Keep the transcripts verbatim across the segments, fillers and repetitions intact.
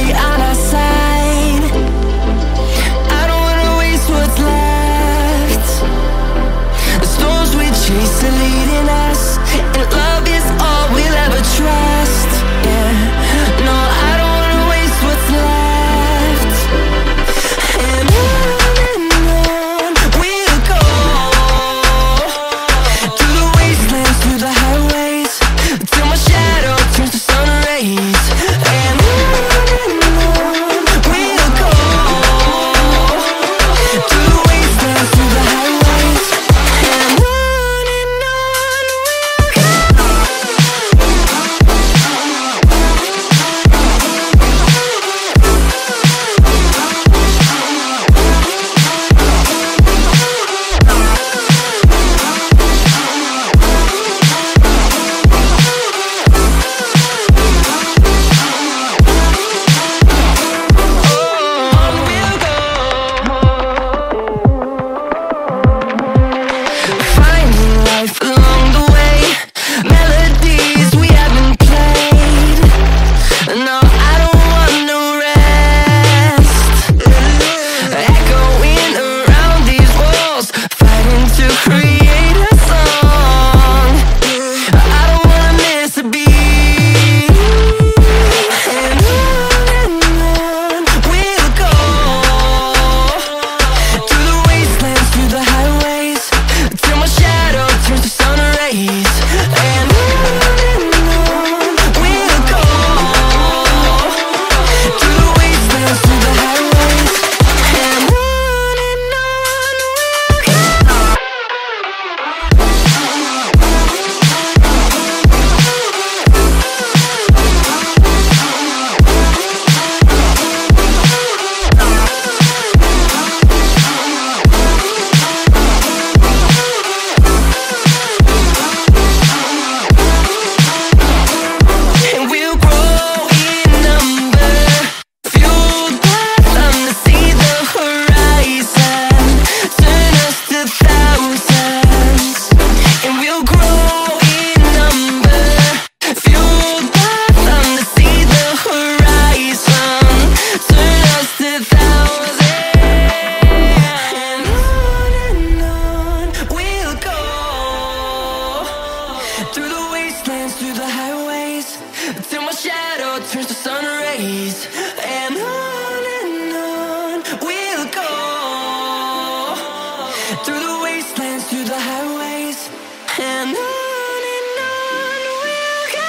right on our side. I don't wanna waste what's left. The storms we chase are leading us, and love is all we'll ever trust. Yeah, no, I don't wanna waste what's left. And on and on we'll go, through the wastelands, through the highways, till my shadow turns to sun rays. And on and on we'll go, through the wastelands, through the highways, and on and on we'll go. On we'll go, finding life along the way, melodies we haven't played. No, I don't want no rest, echoing around these walls, fighting to create a song. I don't wanna miss a beat. And on and on we'll go, through the wastelands, through the highways, till my shadow turns to sun rays. And on and on we'll go, through the wastelands, through the highways, and on and on we'll go. And we'll grow in number, fueled by them to see the horizon, turn us to thousands. And we'll grow in number, fueled by them to see the horizon, turn us to thousands. And on and on we'll go, through the wastelands, through the highways, till my shadow turns to sun rays. And on and on we'll go, through the wastelands, through the highways, and on and on we'll go.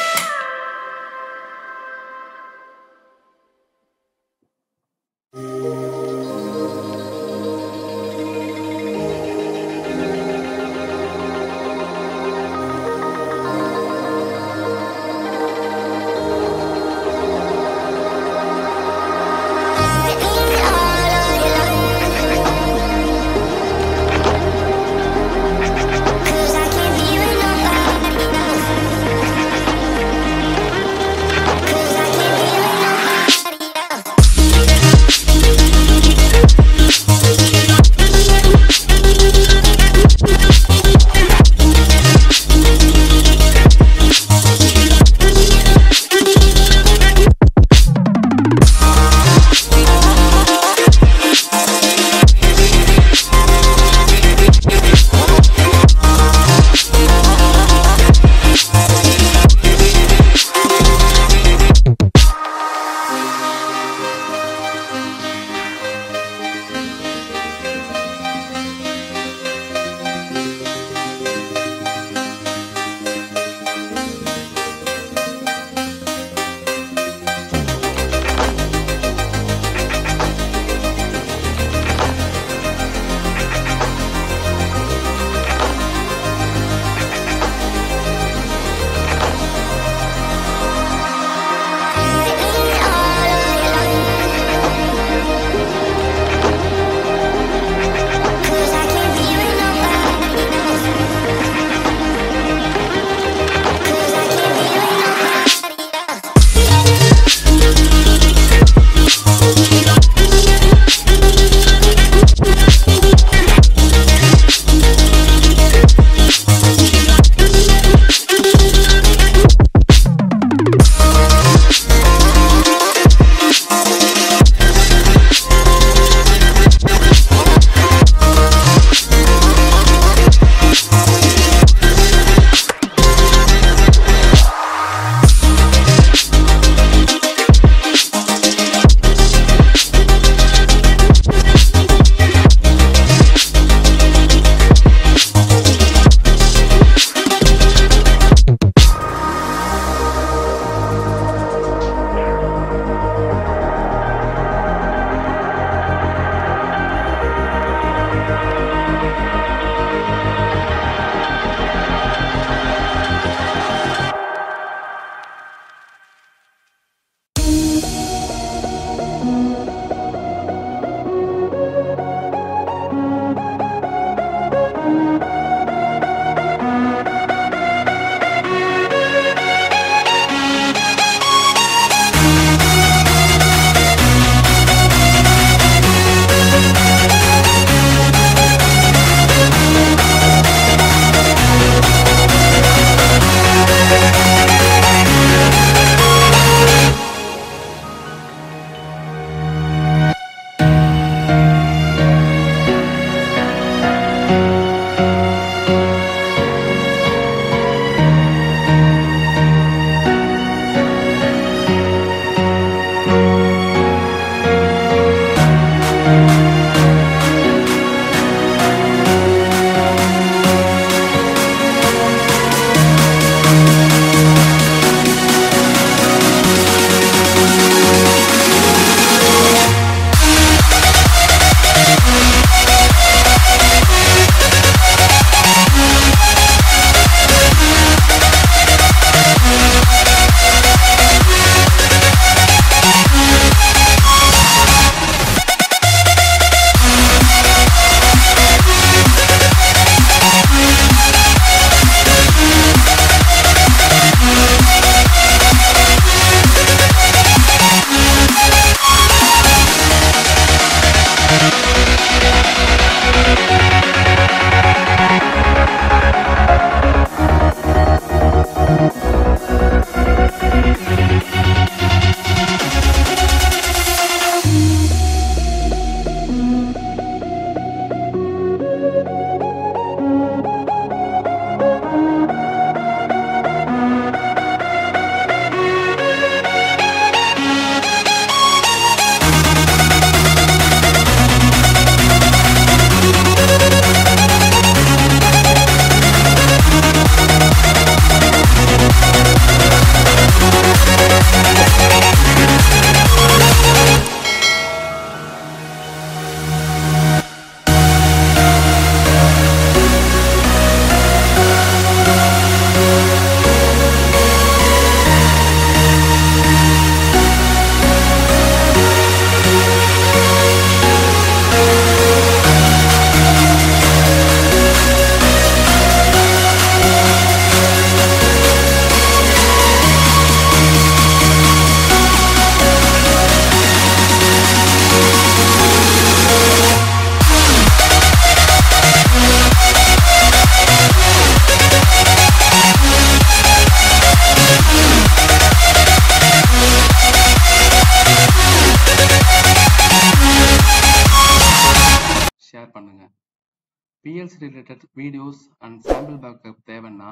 Share பண்ணுங்க. PLC related videos and sample backup தேவைன்னா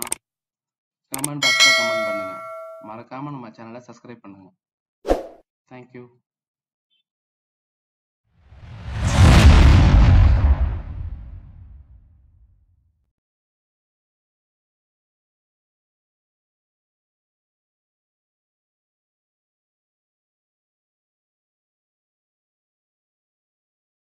comment பாக்ஸில் comment பண்ணுங்க. மறக்காம நம்ம சேனலை subscribe பண்ணுங்க. Thank you.